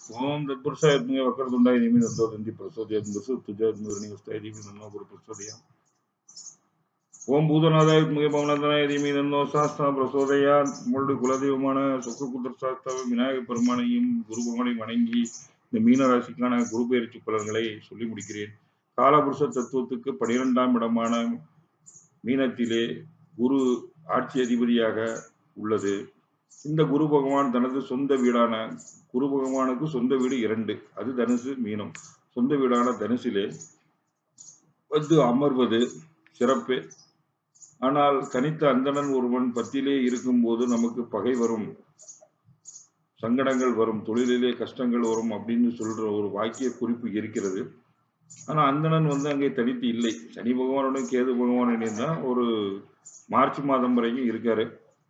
ओम तत्पुरुषाय वक्रतुंडाय धीमहि तन्नो दन्ति प्रचोदयात् तुझ्या वस्ताय धीमहि तन्नो प्रचोदयात् ओम भूतनाथाय पवननाथाय धीमहि तन्नो शास्त्रः प्रचोदयात् உங்களுடைய குலதெய்வமான சொக்ககுத்திர சாஸ்தாவ விநாயகப் பெருமானையும் குரு பகவானை வணங்கி இந்த மீன ராசிக்கான குரு பெயர்ச்சி பலன்களை சொல்லி முடிக்கிறேன். காலபுருஷ தத்துவத்துக்கு 12ஆம் இடமான மீனத்திலே குரு ஆட்சி அதிபதியாக உள்ளது. இந்த குரு பகவான் தனது சொந்த வீடான குரு பகவானுக்கு சொந்த வீடு 2, அது தனுசு மீனம். சொந்த வீடான தனுசிலே வந்து அமர்வது சிறப்பு. ஆனால் தனித்த அந்தணன் ஒருவன் பத்திலே இருக்கும்போது நமக்கு பகை வரும், சங்கடங்கள் வரும், தொழிலிலே கஷ்டங்கள் வரும் அப்படின்னு சொல்ற ஒரு வாக்கிய குறிப்பு இருக்கிறது. ஆனா அந்தணன் வந்து அங்கே தனித்து இல்லை. சனி பகவானுடன் கேது பகவானுடன் தான் ஒரு மார்ச் மாதம் வரைக்கும் இருக்காரு.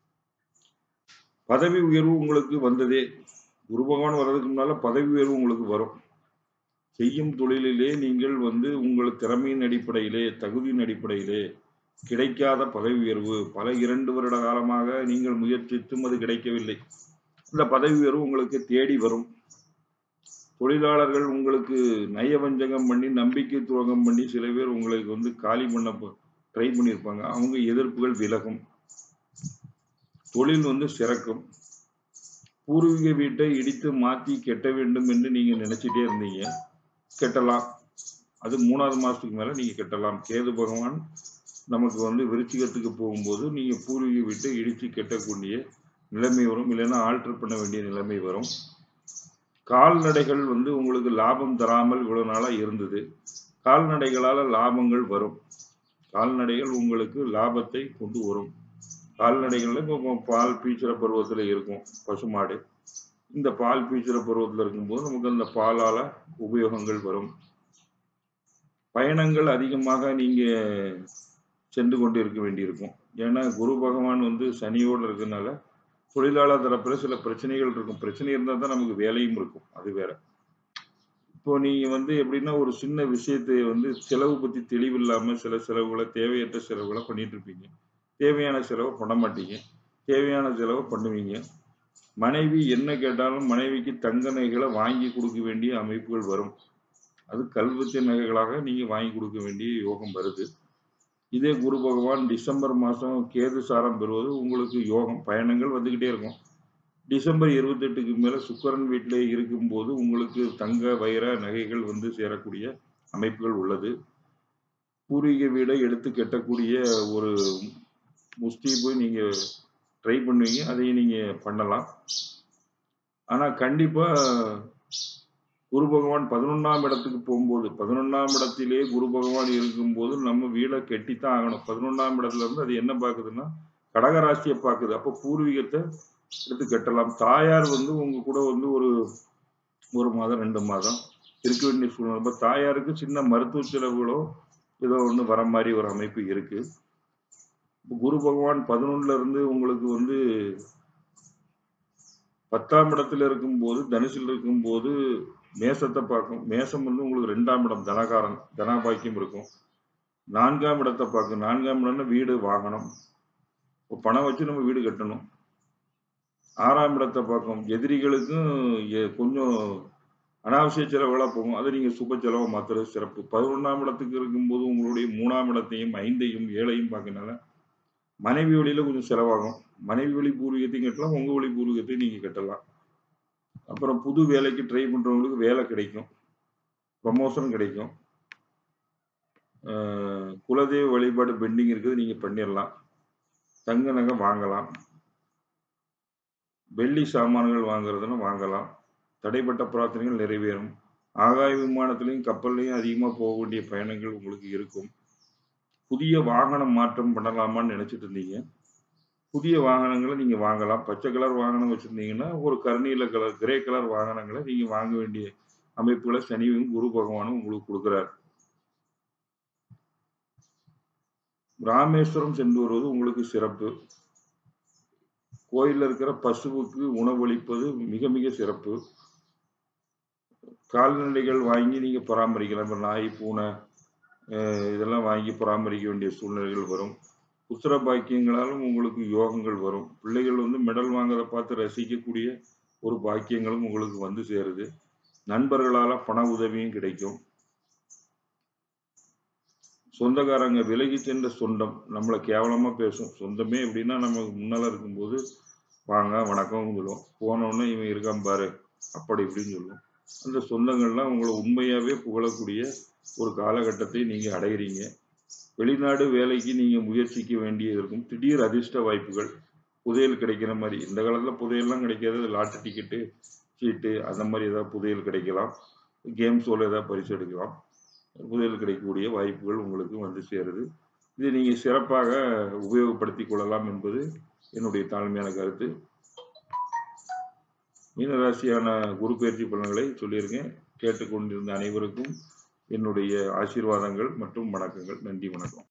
பதவி உயர்வு உங்களுக்கு வந்ததே. குரு பகவான் வர்றதுக்கு முன்னால பதவி உயர்வு உங்களுக்கு வரும். செய்யும் தொழிலிலே நீங்கள் வந்து உங்கள் திறமையின் அடிப்படையிலே, தகுதியின் அடிப்படையிலே கிடைக்காத பதவி உயர்வு, பல 2 வருட காலமாக நீங்கள் முயற்சித்தும் அது கிடைக்கவில்லை. இந்த பதவி உயர்வு உங்களுக்கு தேடி வரும். தொழிலாளர்கள் உங்களுக்கு நயவஞ்சகம் பண்ணி, நம்பிக்கை துரோகம் பண்ணி சில பேர் உங்களுக்கு வந்து காலி பண்ண ட்ரை பண்ணியிருப்பாங்க. அவங்க எதிர்ப்புகள் விலகும். தொழில் வந்து சிறக்கும். பூர்வீக வீட்டை இடித்து மாற்றி கெட்ட வேண்டும் என்று நீங்க நினைச்சிட்டே இருந்தீங்க, கெட்டலாம். அது 3வது மாசத்துக்கு மேல நீங்க கெட்டலாம். கேது பகவான் நமக்கு வந்து விருச்சிகத்துக்கு போகும்போது நீங்க பூர்வீக வீட்டை இடிச்சு கெட்டக்கூடிய நிலைமை வரும். இல்லைன்னா ஆல்டர் பண்ண வேண்டிய நிலைமை வரும். கால்நடைகள் வந்து உங்களுக்கு லாபம் தராமல் இவ்வளவு நாளா இருந்தது. கால்நடைகளால லாபங்கள் வரும். கால்நடைகள் உங்களுக்கு லாபத்தை கொண்டு வரும். கால்நடைகள்ல இப்போ பால் பீச்சுற பருவத்துல இருக்கும் பசுமாடு. இந்த பால் பீச்சுற பருவத்துல இருக்கும்போது நமக்கு அந்த பாலால உபயோகங்கள் வரும். பயணங்கள் அதிகமாக நீங்க சென்று கொண்டு இருக்க வேண்டியிருக்கும். ஏன்னா குரு பகவான் வந்து சனியோடு இருக்கிறதுனால தொழிலாளர் தரப்புல சில பிரச்சனைகள் இருக்கும். பிரச்சனை இருந்தால் தான் நமக்கு வேலையும் இருக்கும். அது வேற. இப்போ நீங்க வந்து எப்படின்னா ஒரு சின்ன விஷயத்தை வந்து செலவு பத்தி தெளிவில்லாம சில செலவுகளை, தேவையற்ற செலவுகளை பண்ணிட்டு இருப்பீங்க. தேவையான செலவை பண்ண மாட்டீங்க. தேவையான செலவை பண்ணுவீங்க. மனைவி என்ன கேட்டாலும் மனைவிக்கு தங்க நகைகளை வாங்கி கொடுக்க வேண்டிய அமைப்புகள் வரும். அது கல்வெட்டு நகைகளாக நீங்க வாங்கி கொடுக்க வேண்டிய யோகம் வருது. இதே குரு பகவான் டிசம்பர் மாதம் கேது சாரம் பெறுவது உங்களுக்கு யோகம். பயணங்கள் வந்துக்கிட்டே இருக்கும். டிசம்பர் 28க்கு மேலே சுக்கிரன் வீட்டிலே இருக்கும்போது உங்களுக்கு தங்க வைர நகைகள் வந்து சேரக்கூடிய அமைப்புகள் உள்ளது. பூர்வீக வீடை எடுத்து கட்டக்கூடிய ஒரு முஸ்டி போய் நீங்க ட்ரை பண்ணுவீங்க. அதையும் நீங்க பண்ணலாம். ஆனா கண்டிப்பா குரு பகவான் 11ஆம் இடத்துக்கு போகும்போது, 11ஆம் இடத்திலே குரு பகவான் இருக்கும்போது நம்ம வீடை கெட்டித்தான் ஆகணும். 11ஆம் இடத்துல இருந்து அது என்ன பார்க்குதுன்னா கடகராசியை பார்க்குது. அப்போ பூர்வீகத்தை எடுத்து கட்டலாம். தாயார் வந்து உங்க கூட வந்து ஒரு மாதம் 2 மாதம் இருக்க வேண்டிய சூழ்நிலை. அப்ப தாயாருக்கு சின்ன மருத்துவ செலவுகளோ ஏதோ ஒண்ணு வர மாதிரி ஒரு அமைப்பு இருக்கு. குரு பகவான் 11ல இருந்து உங்களுக்கு வந்து 10ஆம் இடத்துல இருக்கும்போது, தனுசில் இருக்கும்போது மேசத்தை பார்க்கும். மேசம் வந்து உங்களுக்கு 2ஆம் இடம் தனகாரன், தனாபாக்கியம் இருக்கும். 4ஆம் இடத்தை பார்க்கும். 4ஆம் இடம்னா வீடு, வாகனம். பணம் வச்சு நம்ம வீடு கட்டணும். 6ஆம் இடத்தை பார்க்கும். எதிரிகளுக்கும் கொஞ்சம் அனாவசிய செலவுகளா போகும். அதை நீங்க சுப செலவா மாத்துறது சிறப்பு. 11ஆம் இடத்துக்கு இருக்கும்போது உங்களுடைய 3ஆம் இடத்தையும் 5ஐயும் 7ஐயும் பார்க்கறதுனால மனைவி வழியில கொஞ்சம் செலவாகும். மனைவி வழி பூர்வீகத்தையும் கட்டலாம். உங்க வழி பூர்வீகத்தையும் நீங்க கட்டலாம். அப்புறம் புது வேலைக்கு ட்ரை பண்றவங்களுக்கு வேலை கிடைக்கும். ப்ரமோஷன் கிடைக்கும். குலதெய்வ வழிபாடு பெண்டிங் இருக்குது, நீங்க பண்ணிடலாம். தங்க நகை வாங்கலாம். வெள்ளி சாமான்கள் வாங்குறதுன்னு வாங்கலாம். தடைப்பட்ட பிரார்த்தனைகள் நிறைவேறும். ஆகாய விமானத்திலையும் கப்பல்லையும் அதிகமாக போக வேண்டிய பயணங்கள் உங்களுக்கு இருக்கும். புதிய வாகனம் மாற்றம் பண்ணலாமான்னு நினைச்சிட்டு இருந்தீங்க. புதிய வாகனங்களை நீங்க வாங்கலாம். பச்சை கலர் வாகனம் வச்சிருந்தீங்கன்னா ஒரு கருநீல கலர், கிரே கலர் வாகனங்களை நீங்க வாங்க வேண்டிய அமைப்புகளை சனியும் குரு பகவானும் உங்களுக்கு கொடுக்குறார். ராமேஸ்வரம் சென்று வருவது உங்களுக்கு சிறப்பு. கோயில்ல இருக்கிற பசுவுக்கு உணவளிப்பது மிக மிக சிறப்பு. கால்நடைகள் வாங்கி நீங்க பராமரிக்கலாம். இப்ப நாய், பூனை இதெல்லாம் வாங்கி பராமரிக்க வேண்டிய சூழ்நிலைகள் வரும். புத்திர பாக்கியங்களாலும் உங்களுக்கு யோகங்கள் வரும். பிள்ளைகள் வந்து மெடல் வாங்குறத பார்த்து ரசிக்கக்கூடிய ஒரு பாக்கியங்களும் உங்களுக்கு வந்து சேருது. நண்பர்களால பண உதவியும் கிடைக்கும். சொந்தக்காரங்க விலகி சென்ற சொந்தம் நம்மள கேவலமா பேசும். சொந்தமே எப்படின்னா, நமக்கு முன்னால இருக்கும்போது, வாங்க, வணக்கம்னு சொல்லுவோம். போனோனே இவன் இருக்கான் பாரு, அப்படி இப்படின்னு சொல்லுவோம். அந்த சொந்தங்கள்லாம் உங்கள உண்மையாவே புகழக்கூடிய ஒரு காலகட்டத்தை நீங்க அடையிறீங்க. வெளிநாடு வேலைக்கு நீங்க முயற்சிக்க வேண்டியது இருக்கும். திடீர் அதிர்ஷ்ட வாய்ப்புகள், புதையல் கிடைக்கிற மாரி. இந்த காலத்துல புதையல்லாம் கிடைக்காது. லாட்டரி டிக்கெட்டு, சீட்டு அந்த மாரி ஏதாவது புதையல் கிடைக்கலாம். கேம் ஷோல ஏதாவது பரிசு எடுக்கலாம். புதையல் கிடைக்கக்கூடிய வாய்ப்புகள் உங்களுக்கு வந்து சேருது. இதை நீங்க சிறப்பாக உபயோகப்படுத்திக் கொள்ளலாம் என்பது என்னுடைய தாழ்மையான கருத்து. மீனராசியான குரு பெயர்ச்சி பலன்களை சொல்லியிருக்கேன். கேட்டுக்கொண்டிருந்த அனைவருக்கும் என்னுடைய ஆசீர்வாதங்கள் மற்றும் வணக்கங்கள். நன்றி, வணக்கம்.